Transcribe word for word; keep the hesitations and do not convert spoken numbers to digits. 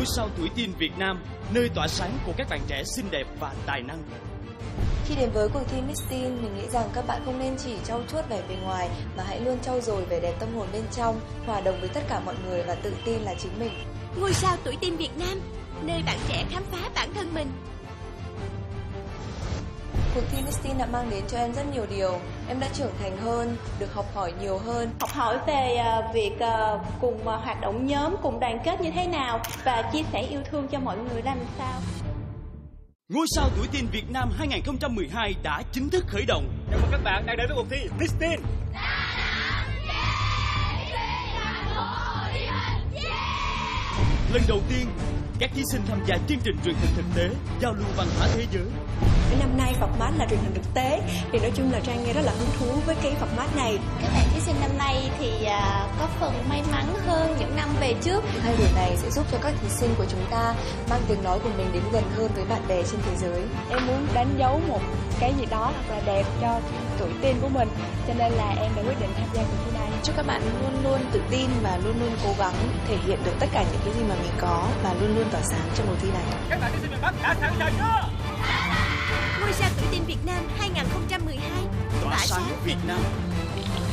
sao tuổi teen Việt Nam, nơi tỏa sáng của các bạn trẻ xinh đẹp và tài năng. Khi đến với cuộc thi Miss Teen, mình nghĩ rằng các bạn không nên chỉ trau chuốt vẻ bề ngoài mà hãy luôn trau dồi vẻ đẹp tâm hồn bên trong, hòa đồng với tất cả mọi người và tự tin là chính mình. Ngôi sao tuổi teen Việt Nam, nơi bạn trẻ khám phá bản thân mình. Cuộc thi Miss Teen đã mang đến cho em rất nhiều điều. Em đã trưởng thành hơn, được học hỏi nhiều hơn. Học hỏi về uh, việc uh, cùng uh, hoạt động nhóm, cùng đoàn kết như thế nào và chia sẻ yêu thương cho mọi người ra làm sao. Ngôi sao tuổi teen Việt Nam hai không một hai đã chính thức khởi động. Chào mừng các bạn đang đến với cuộc thi Miss Teen. Lần đầu tiên, các thí sinh tham gia chương trình truyền hình thực tế, giao lưu văn hóa thế giới. Năm nay format là truyền hình thực tế, thì nói chung là Trang nghe rất là hứng thú với cái format này. Các bạn thí sinh năm nay thì uh, có phần may mắn hơn những năm về trước. Hai điều này sẽ giúp cho các thí sinh của chúng ta mang tiếng nói của mình đến gần hơn với bạn bè trên thế giới. Em muốn đánh dấu một cái gì đó thật là đẹp cho tuổi teen của mình, cho nên là em đã quyết định tham gia cuộc thi này. Chúc các bạn luôn luôn tự tin và luôn luôn cố gắng thể hiện được tất cả những cái gì mà mình có và luôn luôn tỏa sáng trong cuộc thi này. Các bạn thí sinh miền Bắc đã sẵn sàng chưa? Ngôi sao tuổi teen Việt Nam hai không một hai, Tỏa sáng Việt Nam.